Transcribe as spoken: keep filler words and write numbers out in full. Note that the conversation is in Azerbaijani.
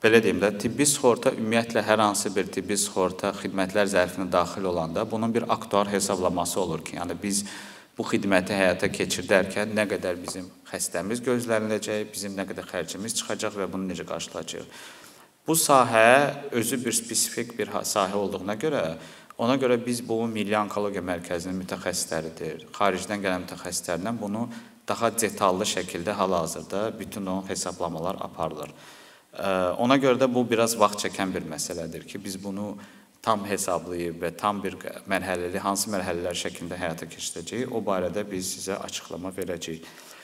belə deyim də, tibbi sığorta ümumiyyətlə hər hansı bir tibbi sığorta xidmətlər zərfinə daxil olanda bunun bir aktuar hesablaması olur ki, yəni biz bu xidməti həyata keçirdərkən nə qədər bizim xəstəmiz gözləniləcək, bizim nə qədər xərcimiz çıxacaq və bunu necə qarşılayacaq. Bu sahə özü bir spesifik bir sahə olduğuna görə, ona görə biz bu Milli Onkologiya Mərkəzinin mütəxəssisləridir, xaricdən gələn mütəxəssislərlə bunu daha detallı şəkildə hal-hazırda bütün o hesablamalar aparılır. Ona görə də bu biraz vaxt çəkən bir məsələdir ki, biz bunu tam hesablayıb və tam bir mərhələli, hansı mərhələlər şəklində həyata keçirəcəyik, o barədə biz sizə açıqlama verəcəyik.